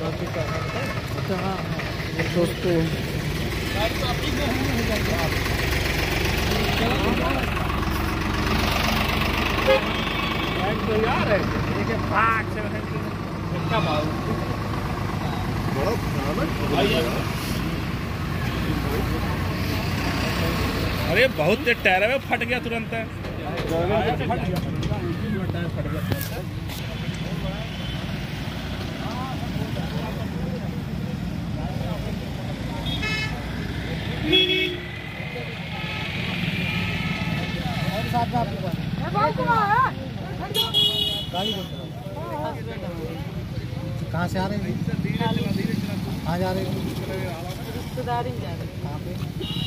दोस्तों अरे बहुत तेज टायर है, फट गया तुरंत। कहाँ से आ रहे हैं? कहाँ जा रहे हैं? रिश्तेदारी जा रहे हैं। कहाँ पे?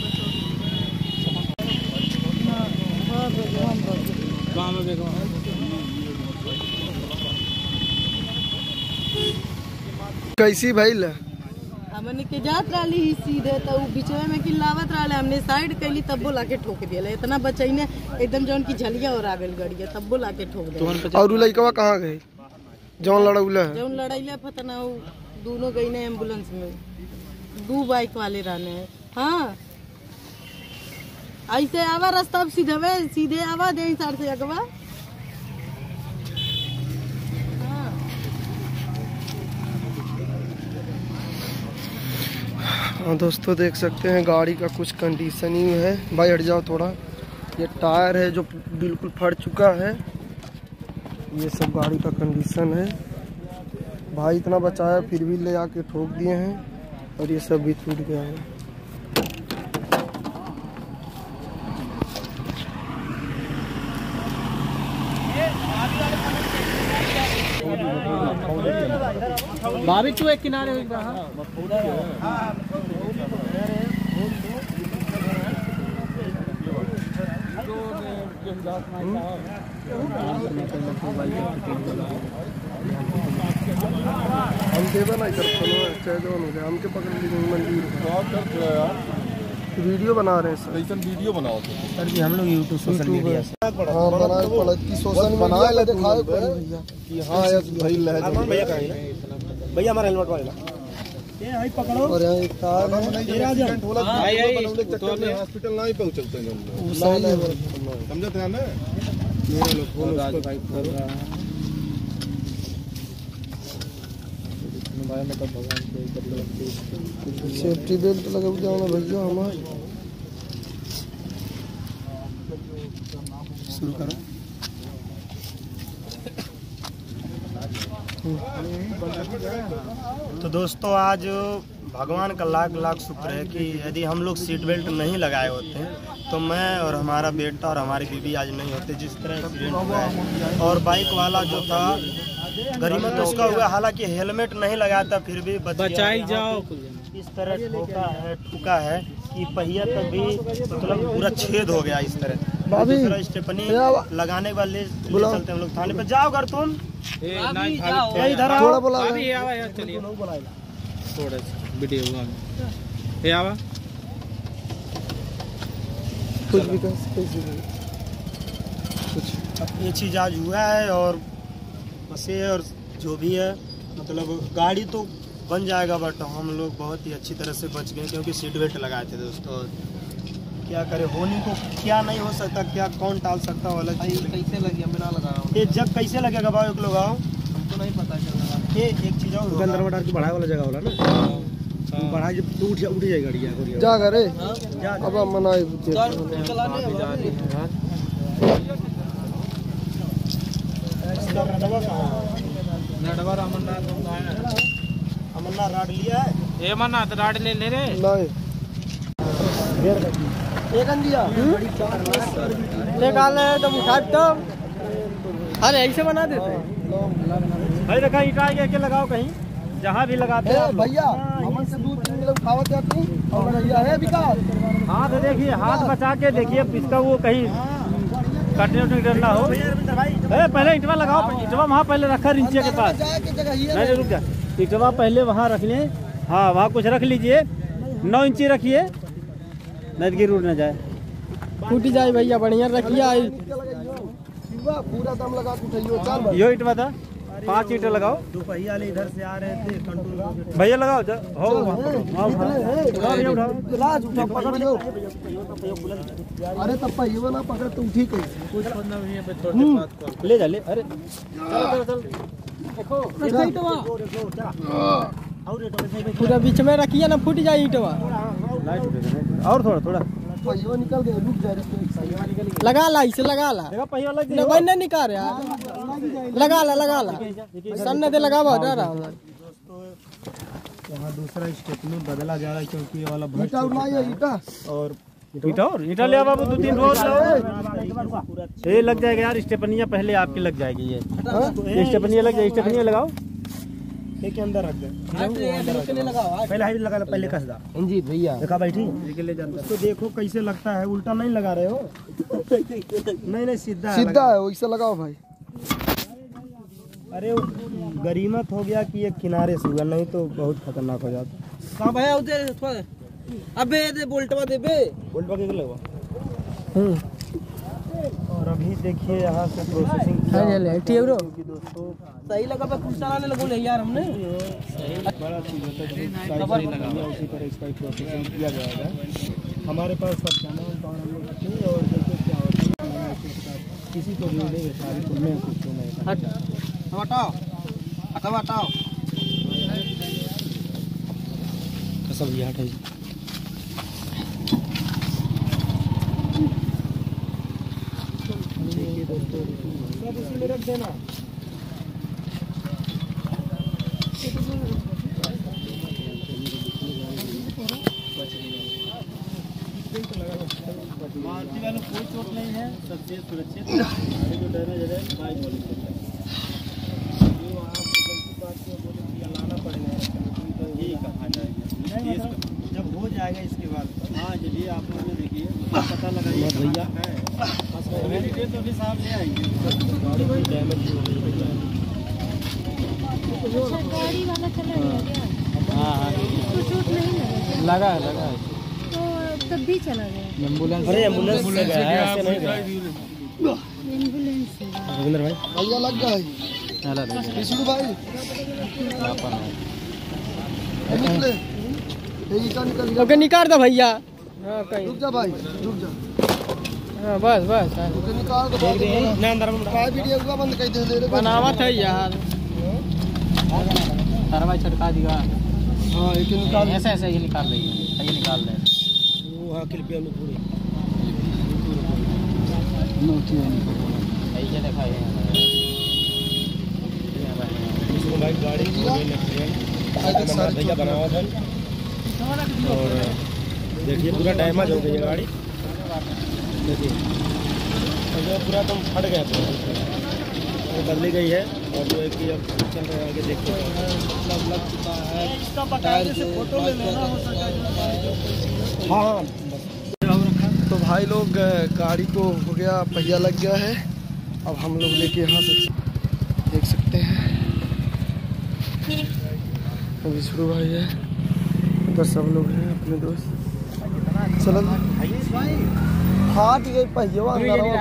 कैसी भइल? हमने के जात रही ही सीधे तो बीचवे में की लावत रहा, हमने साइड कैली तब बोला के ठोक दिया। इतना बचाई ने एकदम जौन की झलिया और आगल गड़िया तब बोला के ठोक दिया। और लड़कवा कहाँ गए? जौन लड़ौला है? जौन लड़ाईला पता ना, दोनों गई ने एम्बुलेंस में, 2 बाइक वाले रहने हैं। हाँ ऐसे आवा रास्ता सीधे आवा दे सार से अगवा। हाँ दोस्तों देख सकते हैं गाड़ी का कुछ कंडीशन ही है। भाई हट जाओ थोड़ा। ये टायर है जो बिल्कुल फट चुका है। ये सब गाड़ी का कंडीशन है। भाई इतना बचाया फिर भी ले आके ठोक दिए हैं और ये सब भी टूट गया है। भाभी तू एक किनारे हम देवा ना इधर हमके पकड़ ली मंदिर वीडियो बना रहे हैं सर। वीडियो बनाओ सर जी हम लोग यूट्यूब सोशल मीडिया से हाँ बनाए पड़ा कि सोशल बनाए लगे दिखाए भैया कि हाँ भाई भैया हमारा हेलमेट वाला ये पकड़ो। और यहाँ एक कार है हॉस्पिटल ना ही पहुंचते हैं समझते हैं ना। सेफ्टी बेल्ट लगा जाओ ना भैया हमारे। शुरू करो। तो दोस्तों आज भगवान का लाख लाख शुक्र है कि यदि हम लोग सीट बेल्ट नहीं लगाए होते तो मैं और हमारा बेटा और हमारी बीवी आज नहीं होते। जिस तरह एक्सीडेंट हुआ है और बाइक वाला जो था गरीबत तो उसका हुआ, हालांकि हेलमेट नहीं लगाया था फिर भी बचाई जाओ। इस तरह ठुका है कि पहिया तक भी मतलब पूरा छेद हो गया। इस तरह स्टेपनी लगाने वाले चलते हम लोग थाने पे। जाओ घर तुम इधर आओ। कुछ भी कुछ ये चीज आज हुआ है और बस ये और जो भी है मतलब गाड़ी तो बन जाएगा बट हम लोग बहुत ही अच्छी तरह से बच गए क्योंकि सीट बेल्ट लगाए थे दोस्तों। क्या करे, होने को क्या नहीं हो सकता, क्या कौन टाल सकता वाला चीज। कैसे लगे बिना लगा ये जग कैसे लगेगा भाई लोग आओ हमको नहीं पता चल रहा। ये एक चीज और गंदरवाड़ा की बढ़ाए वाला जगह वाला ना बढ़ा जब उठ जाए गाड़ी जा करे अब मनाए अमरनाथ राड लिया है। ये मना तो राड ले रे नहीं एक अंदिया निकाल तो उठा तो अरे ऐसे बना देते भाई देखा ईटा के लगाओ कहीं जहाँ भी लगाते हैं भैया हमन से 2-3 किलो खावत जाती और भैया है विकास। हाँ तो देखिए हाथ बचा के देखिए इसका वो कहीं कटने उठने डर ना हो। पहले ईटवा लगाओ, ईटवा वहाँ पहले रखा नीचे के पास। नहीं रुक जा, ईटवा पहले वहाँ रख लें। हाँ वहाँ कुछ रख लीजिए, 9 इंची रखिए नहीं गिर उड़ न जाए, टूट जाए भैया। बढ़िया रखिए पूरा दम लगा के उठाइयो। यो ईटवा था 5 ईंटें लगाओ। दोपहिया वाले इधर से आ रहे थे कंट्रोल भैया लगाओ हो अरे तब पहिए ना पकड़ तुम ठीक है ले जा ले। अरे पूरा बीच में रखिए ना, फूट जाए ईंटवा। और थोड़ा पहिए निकल गए, रुक जा लगा ला, इसे लगा ला, पहिया लग नहीं निकाल यार, लगा ला सन्ने दे लगावा डरा। यहाँ दूसरा स्टेप में बदला जा रहा है क्योंकि ये वाला ईटा उड़ाइए ईटा। और ईटा ले बाबू 2-3 रोज लाओ। ये लग जाएगा यार, स्टेपनिया पहले आपकी लग जाएगी। ये स्टेपनिया लग जाएगी, स्टेपनिया लगाओ के अंदर रख दे। पहले हाइट लगा, पहले कस दा जी भैया देखा बैठी तो देखो कैसे लगता है, उल्टा नहीं लगा रहे हो। नहीं सीधा है, वैसे लगाओ भाई। अरे गरीमत हो गया कि ये किनारे से हुआ, नहीं तो बहुत खतरनाक हो जाता। कहां भैया उधर थोड़ा, अबे दे बोल्टवा दे बे, बोल्टवा के लगवा। और अभी देखिए यहाँ से प्रोसेसिंग दोस्तों सही लगा पे कुछ चलाने लगो ले यार हमने। बड़ा चीज होता है, उसी तरह इसका प्रोसेसिंग किया जाएगा। हमारे पास सब सामान हम लोग रखते हैं और देखो क्या होता है, किसी को भी देंगे सारी तो मैं कुछ तो नहीं हटाओ सब ये हटाई। देखिए दोस्तों सब इसी में रख देना। मारुति वालों को कोई चोट नहीं है, सबसे सुरक्षित। गाड़ी को डैमेज है बाइक वाली को। लाना पड़ेगा जब हो जाएगा इसके बाद। हाँ चलिए आप लोग ने देखिए पता लगाइए भैया है तो अभी साहब ले आएंगे। गाड़ी की डैमेज हो गई गाड़ी वाला चला गया क्या? हाँ तो चोट नहीं लगा? लगा है तो तब भी चला गया एम्बुलेंस। अरे एम्बुलेंस से गया है, ऐसे नहीं गया। एम्बुलेंस से। रविंद्र भाई भैया लग गया विष्णु भाई निकले, ये ईटा निकल गया। ओके निकाल दो भैया। रुक जा भाई, रुक जा। हाँ बस ओके निकाल दो। भाई वीडियो का बंद कर दे बनावट है यार। कार्रवाई छिड़का दिया। हाँ एक निकाल। ऐसे ये निकाल रही है, ये निकाल रहे हैं। वहाँ क्लिप पे हम लोग पूरे ये देखा है भाई गाड़ी भैया बना हुआ था। और देखिए पूरा डैमेज हो गई है गाड़ी। देखिए जो पूरा तुम फट गया था, वो बदली गई है। और जो है कि अब चल रहे आगे देखते हैं लग चुका है। इसका बकायदे से फोटो ले लेना हो सका। हाँ तो भाई लोग गाड़ी को हो गया, पहिया लग गया है। अब हम लोग लेके यहाँ से देख सकते हैं विष्णु भाई है, उधर सब लोग हैं अपने दोस्त। चलो हाथ गई पहिया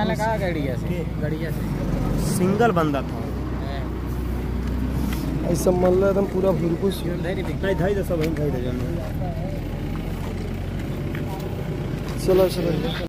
सिंगल बंदा था ऐसा मान लो एकदम पूरा भूरकुश। नहीं सब चलो